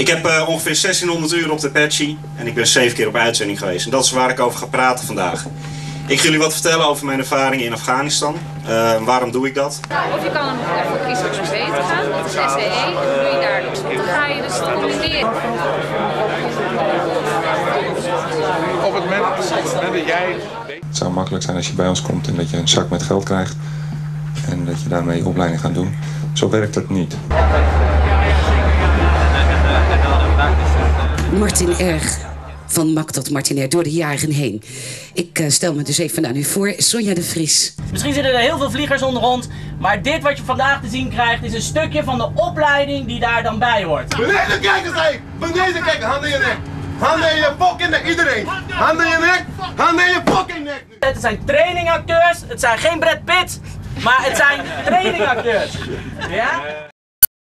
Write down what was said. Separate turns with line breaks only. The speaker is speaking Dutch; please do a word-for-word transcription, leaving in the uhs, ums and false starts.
Ik heb uh, ongeveer zestienhonderd uur op de Apache en ik ben zeven keer op uitzending geweest. En dat is waar ik over ga praten vandaag. Ik ga jullie wat vertellen over mijn ervaringen in Afghanistan. Uh, waarom doe ik dat?
Of je kan ervoor kiezen om naar zee te gaan, dat is S E E. En dan doe je daar niks op. Dan ga je dus combineren.
Op het moment, op het moment dat jij...
Het zou makkelijk zijn als je bij ons komt en dat je een zak met geld krijgt. En dat je daarmee je opleiding gaat doen. Zo werkt het niet.
Martin Erg, van Mak tot Martinair, door de jaren heen. Ik uh, stel me dus even aan u voor, Sonja de Vries.
Misschien zitten er heel veel vliegers onder ons, maar dit wat je vandaag te zien krijgt is een stukje van de opleiding die daar dan bij hoort.
Beneden kijken, zei! Beneden kijken, handen in je nek! Handen in je fucking nek, iedereen! Handen in je nek! Handen in je fucking nek!
Het zijn trainingacteurs, het zijn geen Brad Pitt, maar het zijn trainingacteurs. Ja?